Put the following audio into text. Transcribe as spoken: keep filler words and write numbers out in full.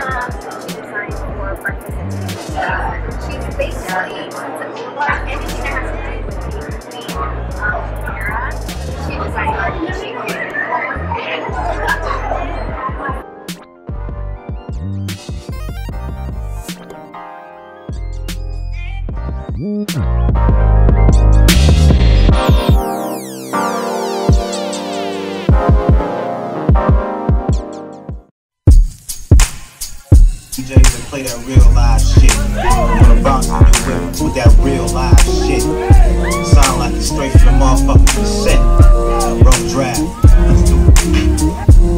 she designed for breakfast and tea. She's basically everything that has to do with the complete um, era. She designed everything. D Js that play that real live shit. On the bounce with with that real live shit. Sound like it's straight from the motherfucking cassette. Rough draft. Let's do it.